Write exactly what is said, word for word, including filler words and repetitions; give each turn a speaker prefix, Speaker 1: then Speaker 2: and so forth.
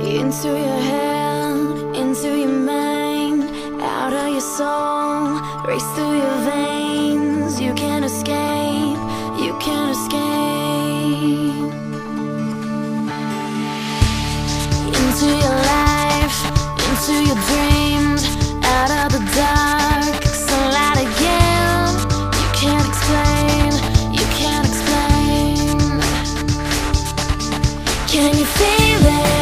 Speaker 1: Into your head, into your mind, out of your soul, race through your veins. You can't escape, you can't escape. Into your life, into your dreams, out of the dark, sunlight again. You can't explain, you can't explain. Can you feel it?